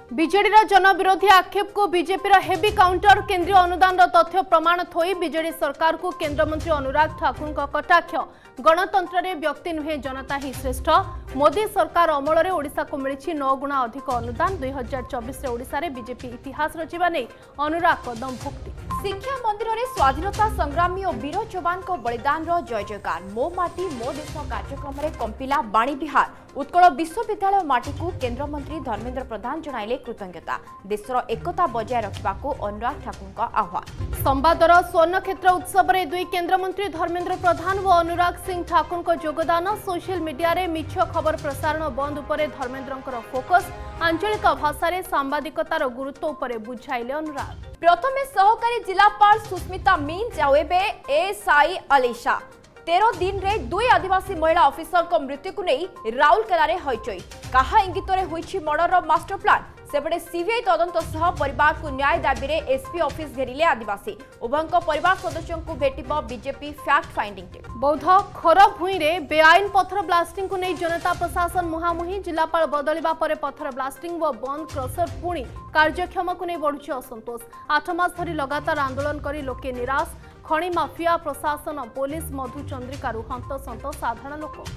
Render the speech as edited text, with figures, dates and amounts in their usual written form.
BJD जनविरोधी आक्षेप को बीजेपी हेवी काउंटर केंद्रीय अनुदान तथ्य प्रमाण थोई बीजेडी सरकार को केंद्रमंत्री अनुराग ठाकुर कटाक्ष गणतंत्र रे व्यक्ति नुहे जनता ही श्रेष्ठ मोदी सरकार अमल में ओडिशा को मिली 9 गुणा अधिक अनुदान 2024 रे ओडिशा रे बीजेपी इतिहास रचिबा नै अनुराग कदम भुक्ति शिक्षा मंदिर में स्वाधीनता संग्रामी और वीर जवान को बलिदान रो जय जयकार मो माटी मो देश कार्यक्रम में कंपिला बाणी बिहार उत्कल विश्वविद्यालय माटी को केंद्र मंत्री धर्मेंद्र प्रधान जणाइले कृतज्ञता देशर एकता बजाय रखा अनुराग ठाकुर आह्वान। संवादर स्वर्ण क्षेत्र उत्सव में दुई केंद्र मंत्री धर्मेंद्र प्रधान और अनुराग सिंह ठाकुर योगदान सोशल मीडिया रे मिछ खबर प्रसारण बंद उपरे धर्मेंद्र फोकस आंचलिक भाषा सांबादिकतार गुरुत्व उपरे बुझाइले अनुराग। प्रथमे सहकारी जिलापाल सुस्मिता मीन्स एएसआई अलीशा 13 दिन रे दुई आदिवासी महिला ऑफिसर को मृत्यु को नहीं राउरकेला रे हईचई कहा इंगित होईछि मर्डर मास्टर प्लान सेपटे सीबीआई तदंत सह परिवार को न्याय दाबी रे एसपी ऑफिस घेरिले आदिवासी उभयଙ୍କ परिवार सदस्यों को भेटिबो बीजेपी फैक्ट फाइंडिंग टीम। बौद्ध खोर भूई रे बेआईन पत्थर ब्लास्टिंग को नहीं जनता प्रशासन मुहामुही जिलापाल बदलिबा परे पत्थर ब्लास्टिंग व बंद क्रसर पुणी कार्यक्षम को नहीं बढ़ुछि असंतोष 8 मास धरी लगातार आंदोलन करी लोके निराश खणी माफिया प्रशासन पुलिस मधुचंद्रिका हंतसंत साधारण लोक।